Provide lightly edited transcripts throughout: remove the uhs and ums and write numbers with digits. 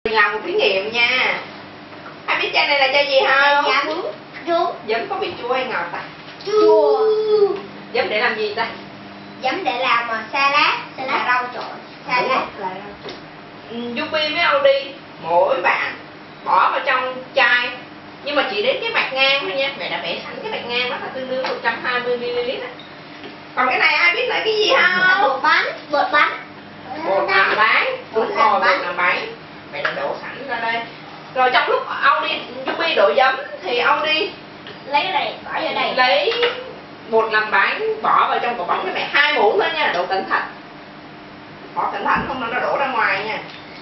Làm một thí nghiệm nha. Ai biết chai này là chai gì không? Giấm. Chua. Giấm có vị chua hay ngọt ta? Chua. Giấm để làm gì ta? Giấm để làm salad. Là rau trộn. Salad là rau trộn. Yupi với Audi, mỗi bạn bỏ vào trong chai, nhưng mà chỉ đến cái mạch ngang thôi nha. Mẹ đã vẽ sẵn cái mạch ngang đó là tương đương 120ml á. Còn cái này ai biết là cái gì không? Bột bánh. Bột bánh. Bột làm bánh. Đúng rồi, bột làm bánh. Mẹ đã đổ sẵn ra đây. Rồi trong lúc Yupi đổ giấm thì Audi Lấy cái này bỏ vào đây. lấy bột làm bánh bỏ vào trong quả bóng. Cái mẹ 2 muỗng thôi nha, đổ cẩn thận. Bỏ cẩn thận không nó đổ ra ngoài nha.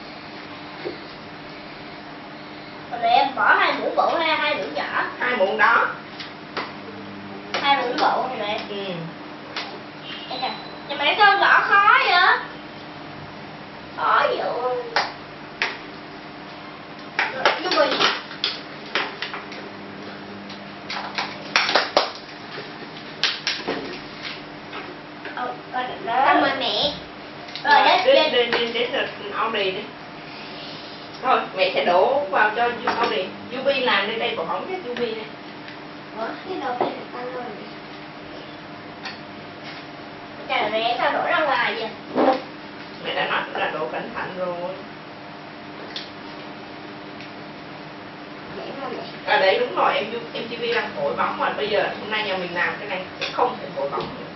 Rồi em bỏ 2 muỗng bột hay 2 muỗng nhỏ? 2 muỗng đó. 2 muỗng bột này mẹ. Ừ. Nhưng mà con gõ khó vậy? Khó vậy. Rồi, cảm ơn mẹ. Rồi đến Audi đi. Thôi mẹ sẽ đổ vào cho Audi. Yupi làm lên đây quả bóng cái Yupi này. Ủa, cái đầu tiên là tan rồi. Trời mẹ sao đổ ra ngoài vậy? Mẹ đã nói là đổ cẩn thận rồi. Đấy đúng rồi, em TV đang thổi bóng mà bây giờ hôm nay nhà mình làm cái này sẽ không thể thổi bóng nữa.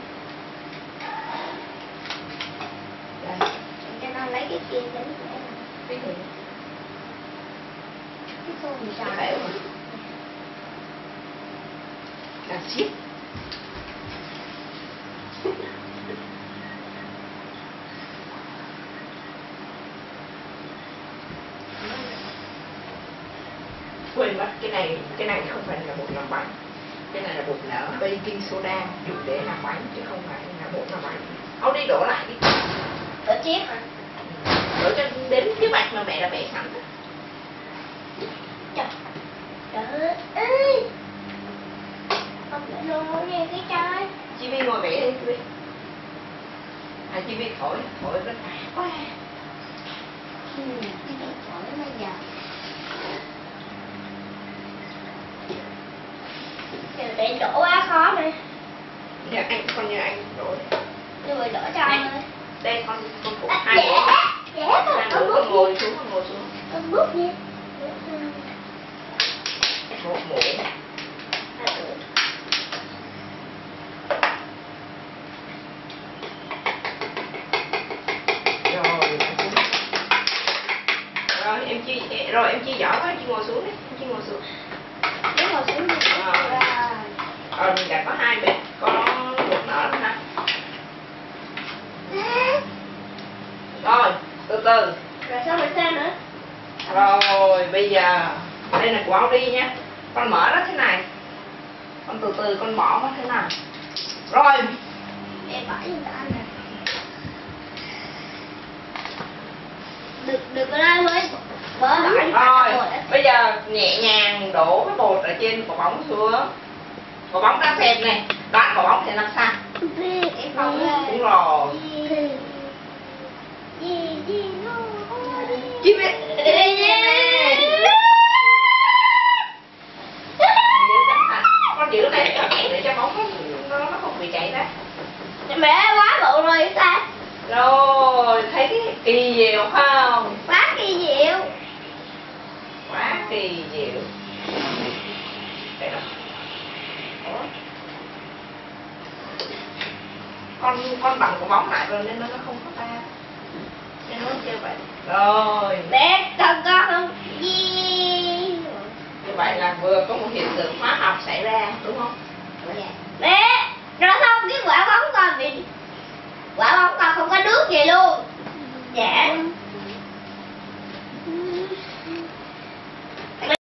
Đây. Cho nó lấy cái kia đến Cái gì? cái xô mình Cái xào. bẻo mà. Là ship. Quên mất cái này không phải là bột làm bánh. Cái này là bột nở baking soda dùng để làm bánh chứ không phải là bột làm bánh. Ông đi đổ lại đi. Đổ chiếc hả? Đổ cho đến cái mạch mà mẹ đã vẽ sẵn. Trời ơi. Không để luôn nha cái chai. Chibi ngồi vẽ đi Chibi. Chibi thổi rất quá. Cái này thổi bây giờ. Để đổ quá khó này. Dạ anh con như anh đổ. Như vậy đổ cho anh ơi. Đây con phụ hai đũa. Hai đũa con ngồi xuống. Con bước nha. Một muỗng. Rồi em chia giỏ quá, chị ngồi xuống đi, chị ngồi xuống. Đúng rồi, xuống đi. Mình đã có 2 bịch, có một nở nữa ha. Rồi, từ từ. Rồi sao phải sao nữa? Rồi, bây giờ đây là của Audi nha. Con mở nó thế này. Con từ từ con bỏ nó thế này. Rồi. Em bỏ cho ta ăn nè. Đừng có la với. Rồi, bây giờ nhẹ nhàng đổ cái bột ở trên quả bóng xuống. Quả bóng đang xẹp này, đoạn quả bóng sẽ làm sao? Em không lên. Đúng rồi. Chị biết. Con giữ này để cho bóng nó không bị chảy ra. Mẹ quá bự rồi ta. Rồi, thấy cái kỳ diệu không? Quá kỳ diệu. Quá kỳ diệu. Đây đâu? Con bằng của bóng lại rồi nên nó không có ta. Nên nó kêu vậy. Rồi. Mẹ con không? Như vậy là vừa có một hiện tượng hóa học xảy ra đúng không? Dạ.